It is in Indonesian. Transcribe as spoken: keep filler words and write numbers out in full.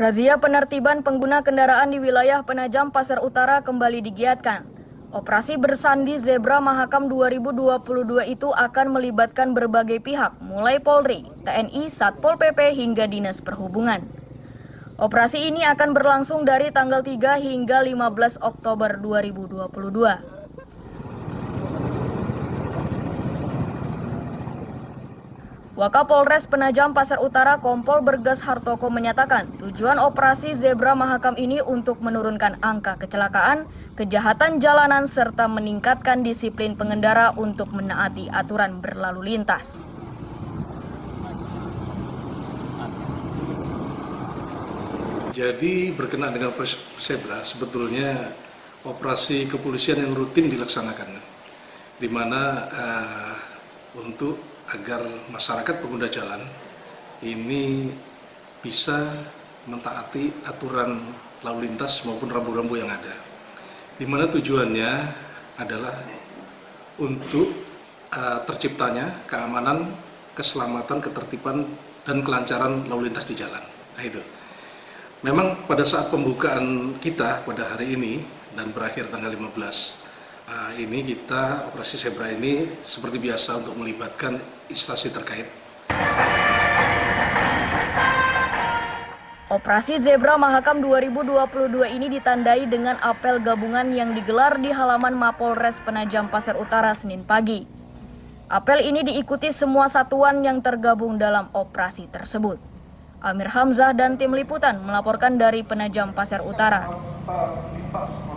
Razia penertiban pengguna kendaraan di wilayah Penajam Pasar Utara kembali digiatkan. Operasi Bersandi Zebra Mahakam dua ribu dua puluh dua itu akan melibatkan berbagai pihak, mulai Polri, T N I, Satpol P P hingga Dinas Perhubungan. Operasi ini akan berlangsung dari tanggal tiga hingga lima belas Oktober dua ribu dua puluh dua. Wakapolres Penajam Pasar Utara Kompol Bergas Hartoko menyatakan tujuan operasi Zebra Mahakam ini untuk menurunkan angka kecelakaan, kejahatan jalanan serta meningkatkan disiplin pengendara untuk menaati aturan berlalu lintas. Jadi berkenaan dengan operasi Zebra sebetulnya operasi kepolisian yang rutin dilaksanakan, di mana uh, untuk agar masyarakat pengguna jalan ini bisa mentaati aturan lalu lintas maupun rambu-rambu yang ada. Di mana tujuannya adalah untuk uh, terciptanya keamanan, keselamatan, ketertiban, dan kelancaran lalu lintas di jalan. Nah itu. Memang pada saat pembukaan kita pada hari ini dan berakhir tanggal lima belas uh, ini kita operasi Zebra ini seperti biasa untuk melibatkan instansi terkait. Operasi Zebra Mahakam dua ribu dua puluh dua ini ditandai dengan apel gabungan yang digelar di halaman Mapolres Penajam Pasar Utara Senin pagi. Apel ini diikuti semua satuan yang tergabung dalam operasi tersebut. Amir Hamzah dan tim liputan melaporkan dari Penajam Pasar Utara.